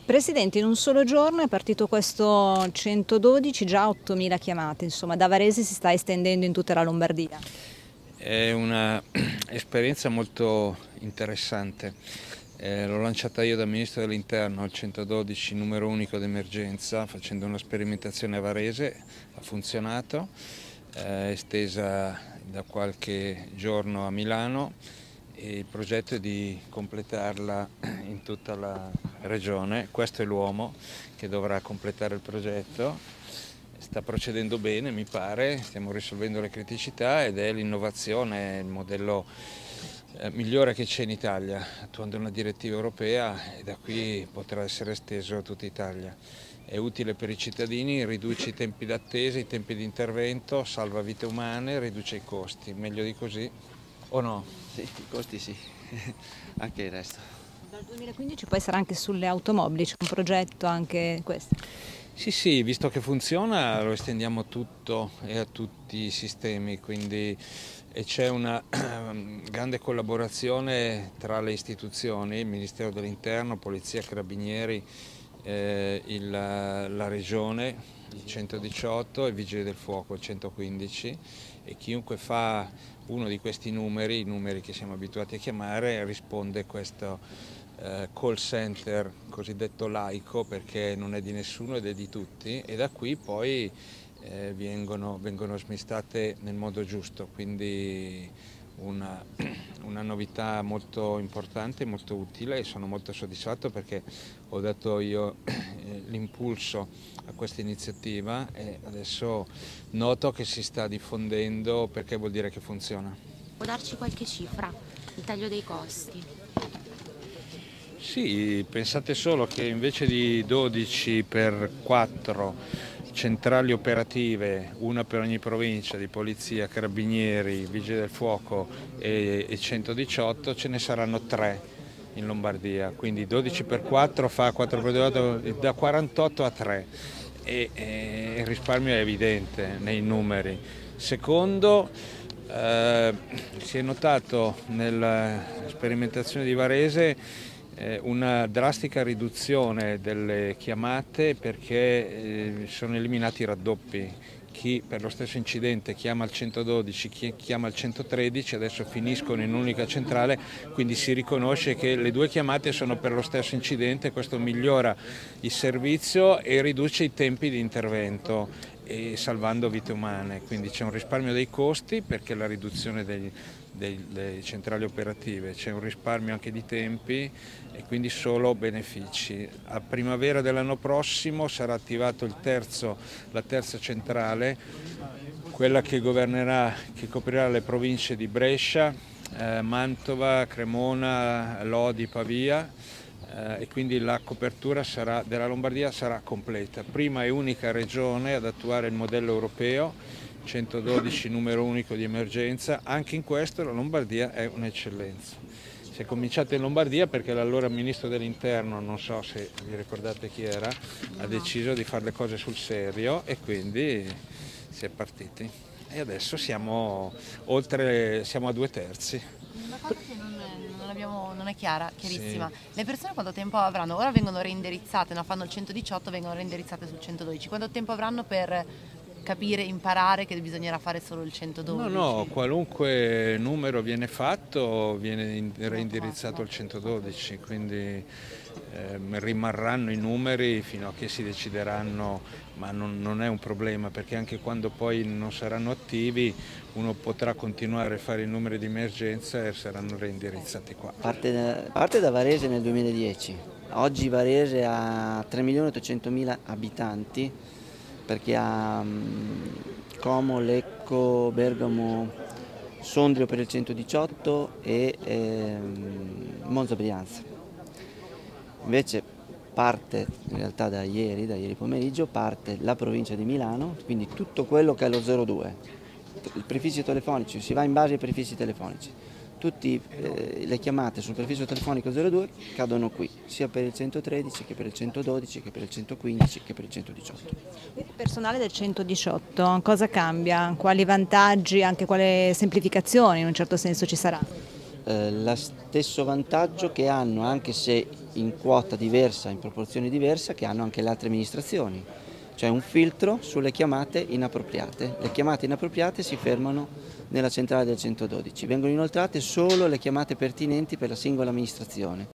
Presidente, in un solo giorno è partito questo 112, già 8.000 chiamate, insomma da Varese si sta estendendo in tutta la Lombardia. È un'esperienza molto interessante. L'ho lanciata io da Ministro dell'Interno al 112 numero unico d'emergenza facendo una sperimentazione a Varese, ha funzionato, è estesa da qualche giorno a Milano e il progetto è di completarla in tutta la regione. Questo è l'uomo che dovrà completare il progetto. Sta procedendo bene, mi pare, stiamo risolvendo le criticità ed è l'innovazione, il modello migliore che c'è in Italia, attuando una direttiva europea e da qui potrà essere esteso a tutta Italia. È utile per i cittadini, riduce i tempi d'attesa, i tempi di intervento, salva vite umane, riduce i costi. Meglio di così o no? Sì, i costi sì, anche il resto. Dal 2015 poi sarà anche sulle automobili, c'è un progetto anche questo. Sì, visto che funziona lo estendiamo a tutto e a tutti i sistemi, quindi c'è una grande collaborazione tra le istituzioni, il Ministero dell'Interno, Polizia, Carabinieri, la Regione, il 118 e i Vigili del Fuoco, il 115 e chiunque fa uno di questi numeri, i numeri che siamo abituati a chiamare, risponde questo call center cosiddetto laico perché non è di nessuno ed è di tutti e da qui poi vengono smistate nel modo giusto, quindi una novità molto importante, molto utile e sono molto soddisfatto perché ho dato io l'impulso a questa iniziativa e adesso noto che si sta diffondendo perché vuol dire che funziona. Può darci qualche cifra, il taglio dei costi? Sì, pensate solo che invece di 12 per 4 centrali operative, una per ogni provincia di polizia, carabinieri, vigili del fuoco e 118, ce ne saranno 3 in Lombardia, quindi 12 per 4 fa 4 per 2, da 48 a 3 e il risparmio è evidente nei numeri. Secondo, si è notato nella sperimentazione di Varese una drastica riduzione delle chiamate perché sono eliminati i raddoppi. Chi per lo stesso incidente chiama il 112, chi chiama il 113, adesso finiscono in un'unica centrale, quindi si riconosce che le due chiamate sono per lo stesso incidente, questo migliora il servizio e riduce i tempi di intervento e salvando vite umane, quindi c'è un risparmio dei costi perché la riduzione delle centrali operative, c'è un risparmio anche di tempi e quindi solo benefici. A primavera dell'anno prossimo sarà attivato la terza centrale, quella che coprirà le province di Brescia, Mantova, Cremona, Lodi, Pavia e quindi la copertura della Lombardia sarà completa. Prima e unica regione ad attuare il modello europeo, 112 numero unico di emergenza, anche in questo la Lombardia è un'eccellenza. Si è cominciato in Lombardia perché l'allora Ministro dell'Interno, non so se vi ricordate chi era, ha deciso di fare le cose sul serio e quindi si è partiti. E adesso siamo a 2/3. Una cosa che non è chiarissima. Sì. Le persone quanto tempo avranno? Ora vengono reindirizzate, no? Fanno il 118, vengono reindirizzate sul 112. Quanto tempo avranno per capire, imparare che bisognerà fare solo il 112? No, qualunque numero viene fatto viene reindirizzato al 112, quindi rimarranno i numeri fino a che si decideranno, ma non è un problema perché anche quando poi non saranno attivi uno potrà continuare a fare i numeri di emergenza e saranno reindirizzati qua. Parte da Varese nel 2010, oggi Varese ha 3.800.000 abitanti perché ha Como, Lecco, Bergamo, Sondrio per il 118 e Monza Brianza. Invece parte, in realtà da ieri pomeriggio, parte la provincia di Milano, quindi tutto quello che è lo 02. I prefissi telefonici, si va in base ai prefissi telefonici. Tutte le chiamate sul prefisso telefonico 02 cadono qui, sia per il 113 che per il 112 che per il 115 che per il 118. Il personale del 118 cosa cambia? Quali vantaggi, anche quale semplificazione in un certo senso ci sarà? Lo stesso vantaggio che hanno, anche se in quota diversa, in proporzione diversa, che hanno anche le altre amministrazioni. C'è un filtro sulle chiamate inappropriate. Le chiamate inappropriate si fermano nella centrale del 112. Vengono inoltrate solo le chiamate pertinenti per la singola amministrazione.